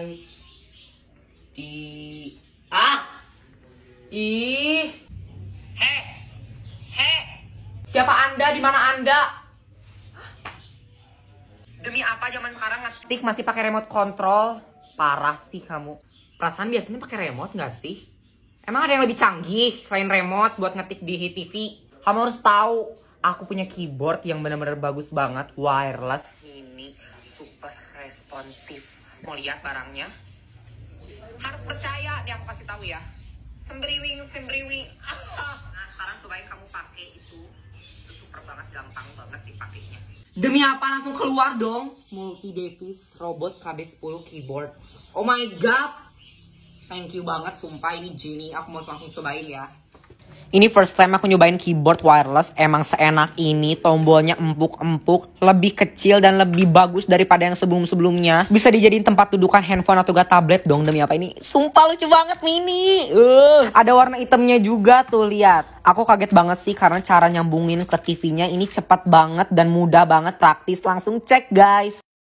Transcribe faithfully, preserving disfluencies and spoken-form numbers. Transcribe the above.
Hai. Di ah ih he he siapa Anda, di mana Anda? Demi apa zaman sekarang ngetik masih pakai remote control? Parah sih kamu. Perasaan biasanya pakai remote nggak sih? Emang ada yang lebih canggih selain remote buat ngetik di T V? Kamu harus tahu, aku punya keyboard yang benar-benar bagus banget, wireless. Ini super responsif. Mau lihat barangnya? Harus percaya, nih aku kasih tahu ya. Sembriwing, sembriwing. Nah, sekarang cobain kamu pakai itu. Itu super banget, gampang banget dipakainya. Demi apa? Langsung keluar dong. Multi Device Robot K B sepuluh keyboard. Oh my god. Thank you banget, sumpah ini Jenny. Aku mau langsung cobain ya. Ini first time aku nyobain keyboard wireless. Emang seenak ini, tombolnya empuk-empuk, lebih kecil dan lebih bagus daripada yang sebelum-sebelumnya. Bisa dijadiin tempat dudukan handphone atau gak tablet dong. Demi apa ini? Sumpah lucu banget mini. Uh, ada warna hitamnya juga tuh, lihat. Aku kaget banget sih karena cara nyambungin ke T V-nya ini cepat banget dan mudah banget, praktis. Langsung cek guys.